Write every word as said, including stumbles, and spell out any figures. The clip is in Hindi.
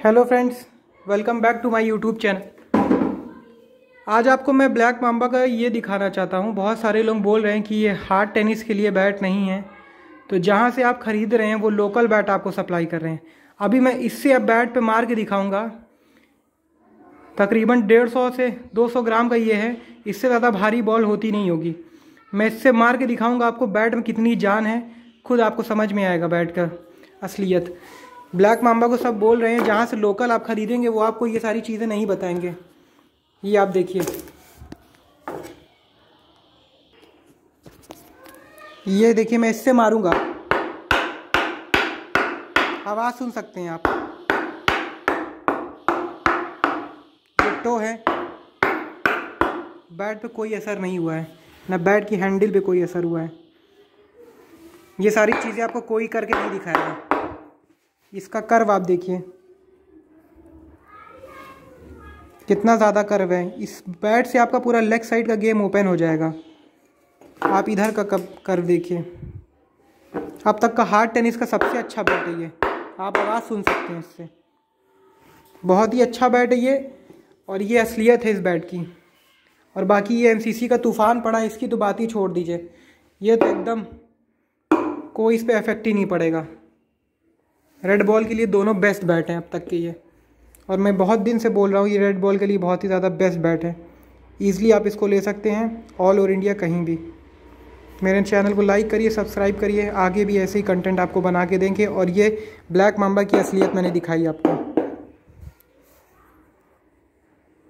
Hello friends, welcome back to my YouTube channel. आज आपको मैं ब्लैक मांबा का ये दिखाना चाहता हूँ। बहुत सारे लोग बोल रहे हैं कि ये हार्ड टेनिस के लिए बैट नहीं है, तो जहाँ से आप ख़रीद रहे हैं वो लोकल बैट आपको सप्लाई कर रहे हैं। अभी मैं इससे अब बैट पे मार के दिखाऊँगा। तकरीबन डेढ़ सौ से दो सौ ग्राम का ये है, इससे ज़्यादा भारी बॉल होती नहीं होगी। मैं इससे मार के दिखाऊँगा आपको बैट में कितनी जान है, खुद आपको समझ में आएगा बैट का असलियत। ब्लैक मांबा को सब बोल रहे हैं जहाँ से लोकल आप ख़रीदेंगे वो आपको ये सारी चीज़ें नहीं बताएंगे। ये आप देखिए, ये देखिए मैं इससे मारूंगा, आवाज़ सुन सकते हैं आप। ये टो है, बैट पे कोई असर नहीं हुआ है, ना बैट की हैंडल पे कोई असर हुआ है। ये सारी चीज़ें आपको कोई करके नहीं दिखाएगा। इसका कर्व आप देखिए कितना ज़्यादा कर्व है। इस बैट से आपका पूरा लेग साइड का गेम ओपन हो जाएगा। आप इधर का कर्व देखिए। अब तक का हार्ड टेनिस का सबसे अच्छा बैट है ये, आप आवाज़ सुन सकते हैं इससे। बहुत ही अच्छा बैट है ये, और ये असलियत है इस बैट की। और बाकी ये एमसीसी का तूफ़ान पड़ा, इसकी तो बात ही छोड़ दीजिए। ये तो एकदम कोई इस पर इफेक्ट ही नहीं पड़ेगा। रेड बॉल के लिए दोनों बेस्ट बैट हैं अब तक के ये, और मैं बहुत दिन से बोल रहा हूँ ये रेड बॉल के लिए बहुत ही ज़्यादा बेस्ट बैट है। ईज़िली आप इसको ले सकते हैं ऑल ओवर इंडिया कहीं भी। मेरे चैनल को लाइक करिए, सब्सक्राइब करिए, आगे भी ऐसे ही कंटेंट आपको बना के देंगे। और ये ब्लैक मांबा की असलियत मैंने दिखाई आपको।